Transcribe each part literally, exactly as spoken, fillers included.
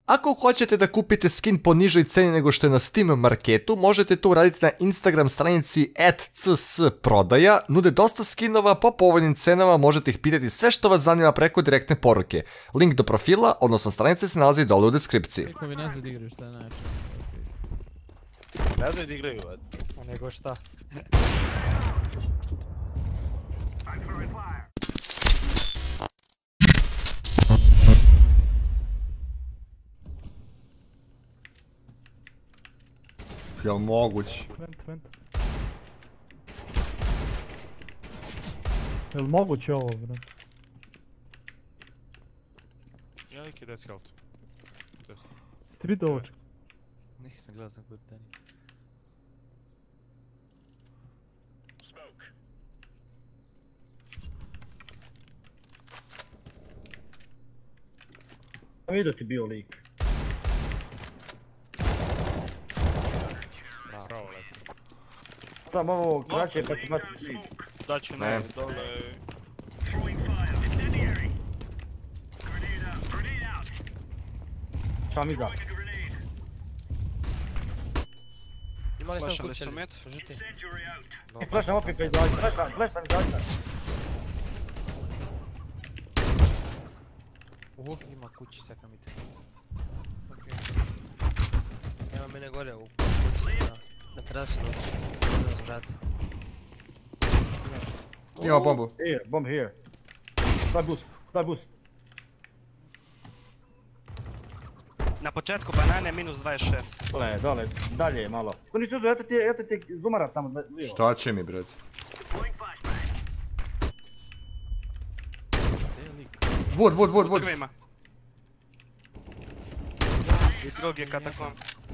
Ako hoćete da kupite skin po nižoj ceni nego što je na Steam marketu, možete to uraditi na Instagram stranici at c s prodaja. Nude dosta skinova po povoljnim cenama, možete ih pitati sve što vas zanima preko direktne poruke. Link do profila, odnosno stranice, se nalazi dole u deskripciji. Niko mi ne zna da igraju šta je najče. Ne znam da igraju, vod. Nego šta? Jel moguć? Vent, vent. Jel moguće ovo, bro? Ja lik je des health. Street over. Nisam gledao sam kod Dani. A vidio ti bio lik. Bravo, lepo. Sam ovo kraće pa ti baci tri. Daću na dole. Šam iza. Imali sam Flashan kuće, deset met. žuti. I flešam opet pred izađe, flešam, flešam izađe. Uhu, ima kući, seka mi te. Nema mene gore u kući, na, na terasu doći. Na zvrat. Ima bombu. Here, bomb here. Daj boost, daj boost. Na početku banane minus dvadeset šest. Dole, dole, dalje malo. To nisi uzeo, eto ti, eto ti zoomara tamo lijevo. Šta će mi, bret? Wood, wood, wood, wood. Drvima. I drugi je katakom.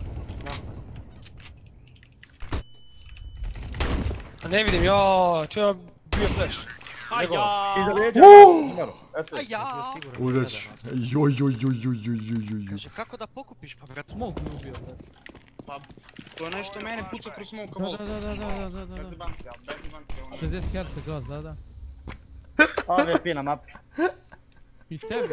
Ne vidim, joooo, čuo je bio flash. Aja! Iza lijeđa, zoomaro, eto. Aja! Udać. Joj, joj, joj, joj, joj, joj, joj. Kaže, kako da pokupiš, pa brat, smoke mi ubio, brat. Pa, to je nešto mene puca kroz smoke Da, volt. da, da, da, da, da, da. Bez jebancija, bez jebancija. ono. šezdeset herca glas, da, da. A V P na mapi. I tebi,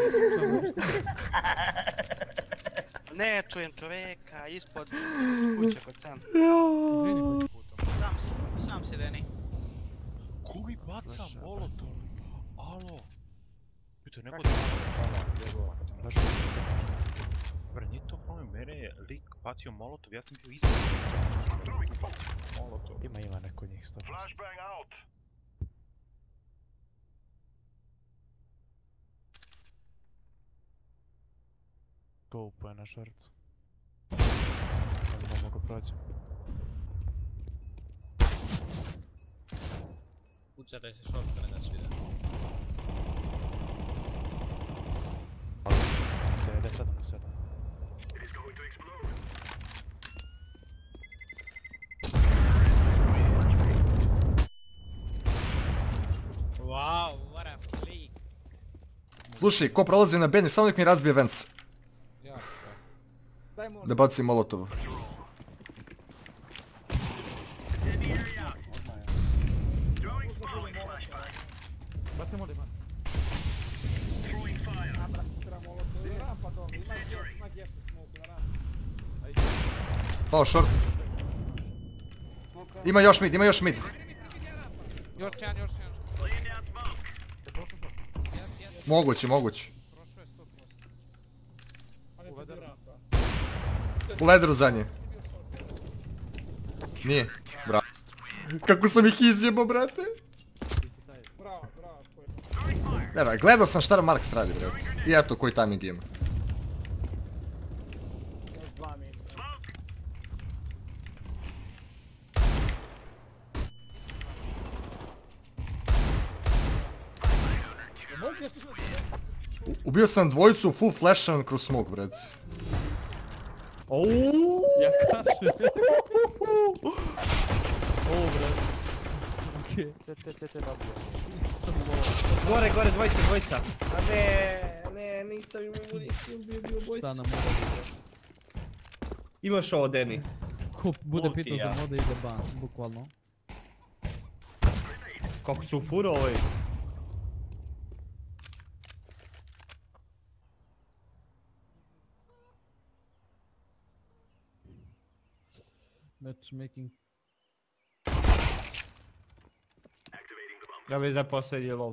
Ne čujem čoveka ispod kuće kod sam. izvini, Sam si, sam si Deni. Ko mi baca molotov? Alo? Pito, neko da čala. Baš Bre, nije to problem, mene je lik bacio molotov, ja sam bio ispod. Molotov. ima, ima neko njih sto posto. Go je na šortu. Ne znam, mogu proći. Pucate se short da ne da svide. devedeset sedam po sedam. Wow, what a flick. Slušaj, ko prolazi na Benny, samo nek mi razbije Vents. Ja, Da baci molotov. Pao short. Ima još mid, ima još mid. još jedan, još jedan. Moguće, moguće. Prošao je sto posto. U ledru zadnje. Nije. Bravo. Kako sam ih izjebao, brate. Ne, ne, gledao sam šta Marks radi, brate. I eto koji timing ima. U- Ubio sam dvojicu full flashan kroz smoke, brate. Ouuu. Ja kažem. Ovo, brat. Okej. Čete, čete, dobio. Gore, gore, dvojica, dvojica. A ne, ne, nisam imao municiju, bio bio bojica. Šta nam može? Imaš ovo, Deni. Ko bude Multi, pitao ja. za mode ide ban, bukvalno. Kako su furo ovaj. Matchmaking. Ja bi za posljednji lol.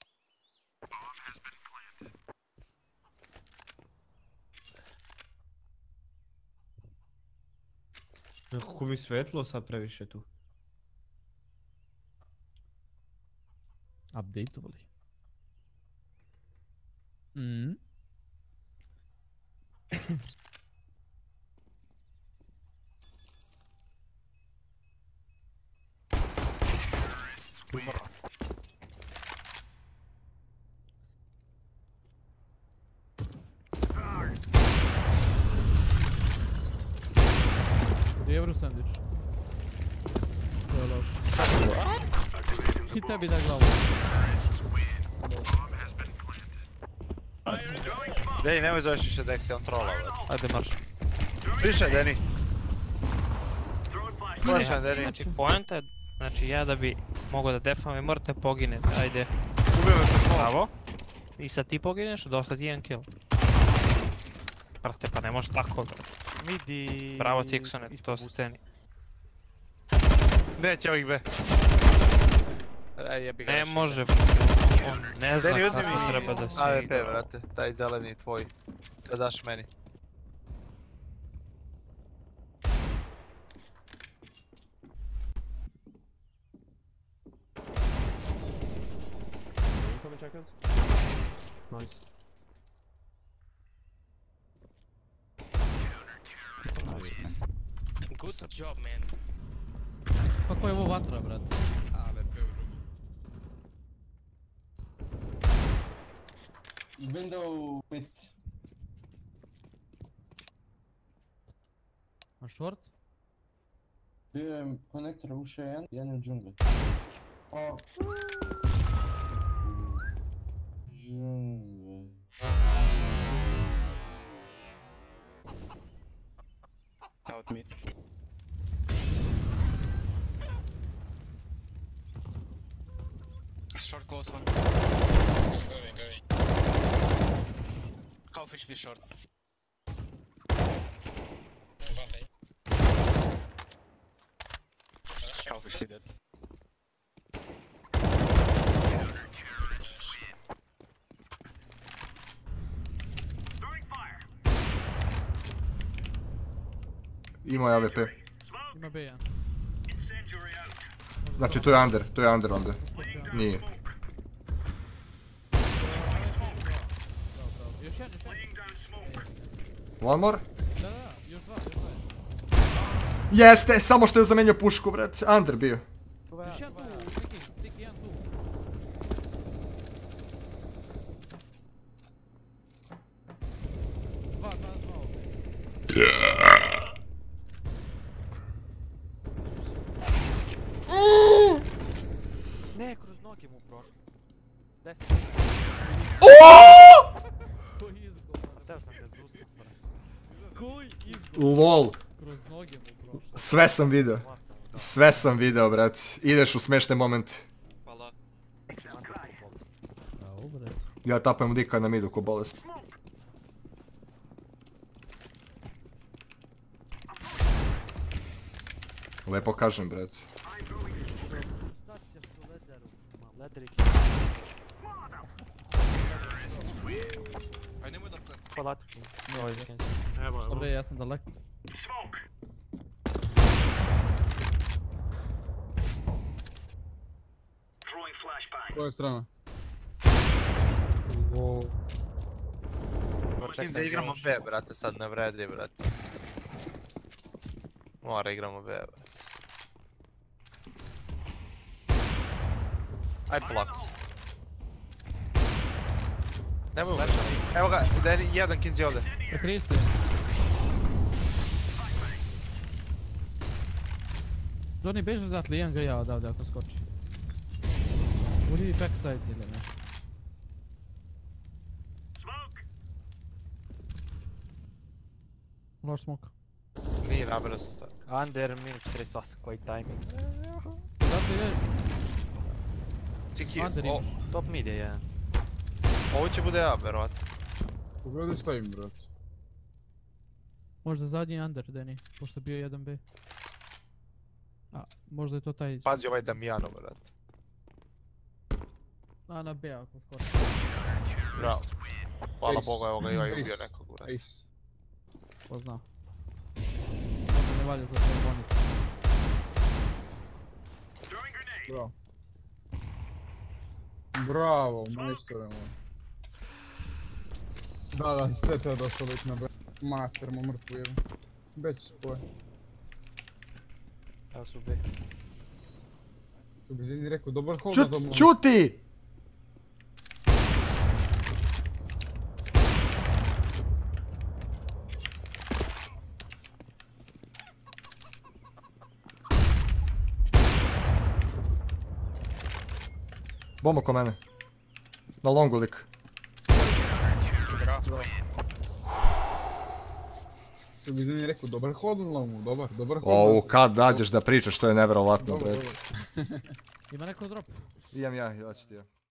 Kako mi svetlo sad previše tu. Updateovali. Mm. Evro sandvič. To je loš. I tebi da glavu. Deni, nemoj zoveš više Dexi, on trola, već. Ajde marš. Više, Deni. Prošao, Deni. Znači poenta je, znači ja da bi mogao da defam, vi morate poginete, ajde. Ubio me po Bravo. I sad ti pogineš, dosta ti jedan kill. Brate, pa ne možeš tako. Midi... Bravo Ciksone, to su ceni. Neće ovih be. Aj, jebi ga. Ne još može, ide. on ne zna Deni, uzmi kako mi treba da se A V P, igra. brate, taj zeleni tvoj. Da daš meni. Nice. Good job, man. Kako je ovo vatra, brat? A V P u rubu. Window mid. A short? Bio je konektor ušao jedan, jedan je u džungli. O. Džungli. Out mid. Short close one. Going, going. Cowfish be short. Cowfish be dead. Imao je A V P. Ima B jedan. Znači to je under, to je under onda. Nije. Bravo, bravo. Još jedan, još jedan. One more? Da, da, još dva, još dva. Jeste, samo što je zamenio pušku, brat. Under bio. Još jedan tu, Tiki, Tiki, jedan tu. Dva, dva, dva ovdje. Ne, kroz noge mu prošlo. Deset. Koji izgovor? Hteo sam ga zusam, brate. Koji izgovor? Lol. Kroz noge mu prošlo. Sve sam video. Sve sam video, brat. Ideš u smešne momente. Hvala. Bravo, brat. Ja tapam dika na midu ko bolest. Lepo kažem, brat. Aj nemoj da pre... Polati. Ovo je skenci. Dobre, ja sam daleko. Koja je strana? Možda da igramo B, brate, sad ne vredi, brate. Mora igramo B, brate. Aj polako. Nemoj umreti. Evo ga, Deni, jedan kinzi ovdje. Zakrij se. Johnny, beži odatle, jedan ga ja odavde ako skoči. Udi backside ili nešto. Loš smoke. Nije nabirao sam stav. Under minus četrdeset osam, koji timing. Odatle je... Ciki, Under o, imaš. Top mid je jedan. ovo će bude A, verovatno. Pogledaj stavim, brat. Možda zadnji under, Deni, pošto bio jedan B. A, možda je to taj... Pazi ovaj Damijanov, brate. A, na B ako skoči. Bravo. Hvala Ace. Bogu, evo ga, Iva je ubio Ace. nekog, brate. Ace. Ko zna. Možda ne valja za to boniti. Bravo. Bravo, majstore moj. Da, da, sve to je došlo lik na B. Mater mu mrtvu jedu. Već spoj. Evo su B. Su bi Zini rekao, dobar hold Čut, na tom. čuti! Bomba ko mene. Na longu lik. Su bi Zini rekao, dobar hold na lomu, dobar, dobar hold. O, na- kad nađeš da pričaš, to je nevjerovatno, Dobar, bre. dobar. Ima neko drop? Imam ja, ja ću ti ja.